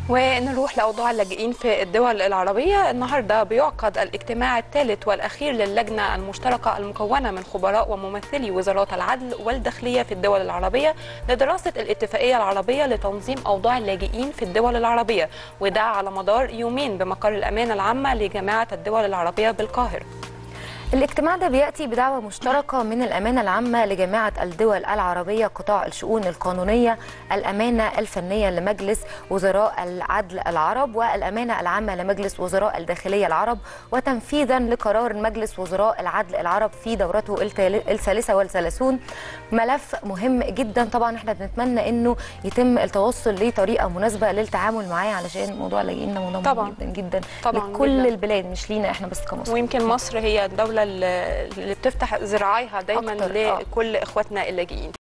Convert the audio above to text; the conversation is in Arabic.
ونروح لأوضاع اللاجئين في الدول العربية. النهاردة بيعقد الاجتماع الثالث والأخير للجنة المشتركة المكونة من خبراء وممثلي وزارات العدل والداخلية في الدول العربية لدراسة الاتفاقية العربية لتنظيم أوضاع اللاجئين في الدول العربية، وده على مدار يومين بمقر الأمانة العامة لجامعة الدول العربية بالقاهرة. الاجتماع ده بيأتي بدعوة مشتركة من الأمانة العامة لجامعة الدول العربية قطاع الشؤون القانونية، الأمانة الفنية لمجلس وزراء العدل العرب، والأمانة العامة لمجلس وزراء الداخلية العرب، وتنفيذا لقرار مجلس وزراء العدل العرب في دورته الثالثة والثلاثون. ملف مهم جدا طبعا، احنا بنتمنى انه يتم التوصل لطريقة مناسبة للتعامل معاه، علشان موضوع اللاجئين ده موضوع مهم جدا جدا لكل البلاد، مش لينا احنا بس كمصر. ويمكن مصر هي الدولة اللي بتفتح ذراعيها دايما لكل اخواتنا اللاجئين.